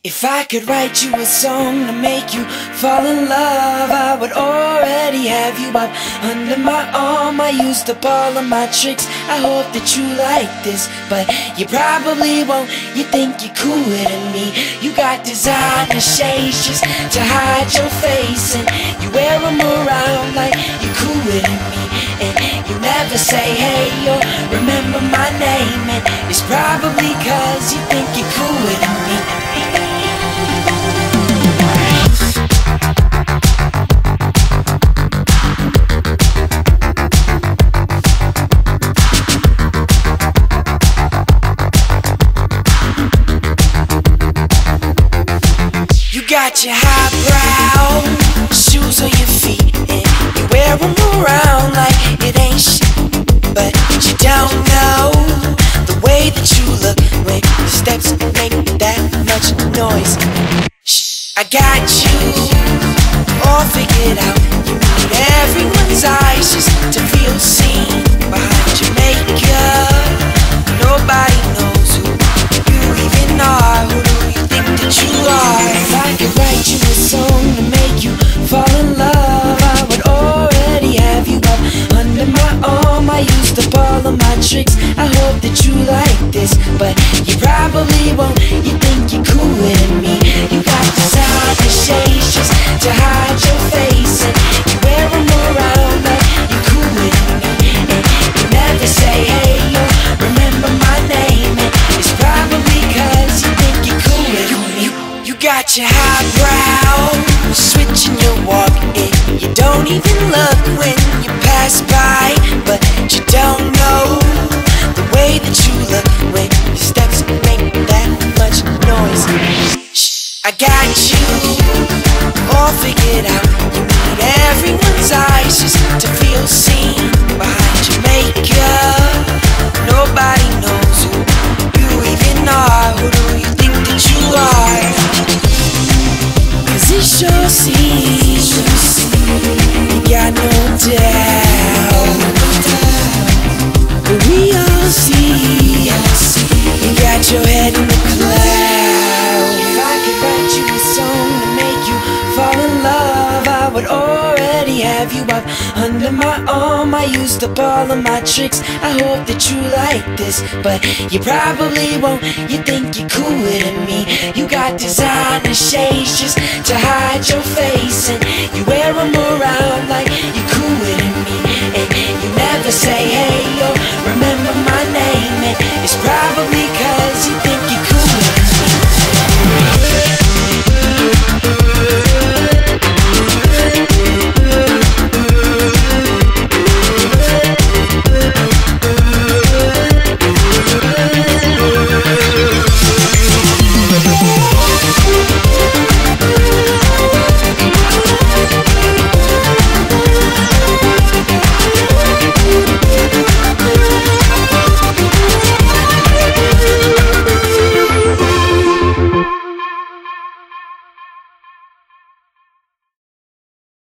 If I could write you a song to make you fall in love, I would already have you up under my arm. I used up all of my tricks, I hope that you like this, but you probably won't. You think you're cooler than me. You got designer shades just to hide your face, and you wear them around like you're cooler than me. And you never say hey or remember my name, and it's probably cause you think you're cooler than me. You got your highbrow shoes on your feet, and you wear them around like it ain't shit, but you don't know the way that you look when your steps make that much noise. Shh, I got you all figured out. You need everyone's eyes just to feel seen behind your makeup. Nobody knows who you even are. Who do you think that you are? If I could write you a song to make you fall in love, I would already have you up under my arm. I used up all of my tricks, I hope that you like this, but you probably won't. You think you're cooler than me. You got designer shades just to hide your face, and you wear them around like you're cooler than me. And you never say hey or remember my name, and it's probably cause you think you're cooler than me. You got your highbrow switching your walk, and you don't even look when you pass by, but you don't know the way that you look when your steps make that much noise. Shh, I got you all figured out. You need everyone's eyes just to feel seen behind your makeup. Nobody knows who you even are. Who do you think that you are? Cause it sure seems you got no doubt, but we all see you got your head in the clouds. If I could write you a song to make you fall in love, I would already have you up under my arm. I used up all of my tricks, I hope that you like this, but you probably won't. You think you're cooler than me. You got designer shades just to hide your